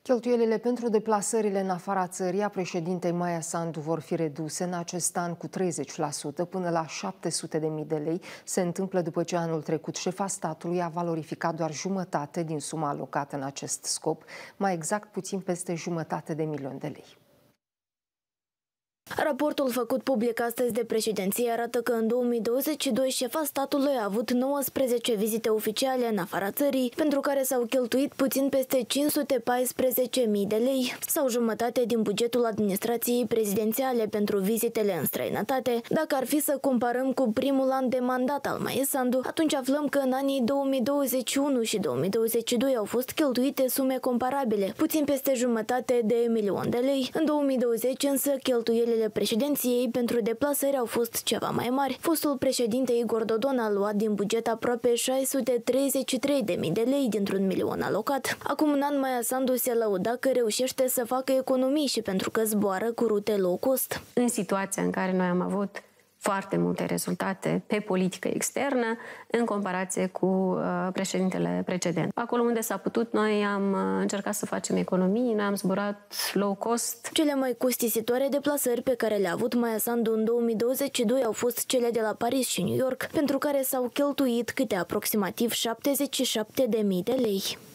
Cheltuielile pentru deplasările în afara țării a președintei Maia Sandu vor fi reduse în acest an cu 30% până la 700.000 de lei. Se întâmplă după ce anul trecut șefa statului a valorificat doar jumătate din suma alocată în acest scop, mai exact puțin peste 500 de milioni de lei. Raportul făcut public astăzi de președinție arată că în 2022 șefa statului a avut 19 vizite oficiale în afara țării, pentru care s-au cheltuit puțin peste 514.000 de lei, sau jumătate din bugetul administrației prezidențiale pentru vizitele în străinătate. Dacă ar fi să comparăm cu primul an de mandat al Maiei Sandu, atunci aflăm că în anii 2021 și 2022 au fost cheltuite sume comparabile, puțin peste jumătate de milion de lei. În 2020 însă cheltuielile președinției pentru deplasări au fost ceva mai mari. Fostul președinte Igor Dodon a luat din buget aproape 633.000 de lei dintr-un milion alocat. Acum un an Maia Sandu se lăuda că reușește să facă economii și pentru că zboară cu rute low cost. În situația în care noi am avut foarte multe rezultate pe politică externă în comparație cu președintele precedent. Acolo unde s-a putut, noi am încercat să facem economii, noi am zburat low cost. Cele mai costisitoare deplasări pe care le-a avut Maia Sandu în 2022 au fost cele de la Paris și New York, pentru care s-au cheltuit câte aproximativ 77.000 de lei.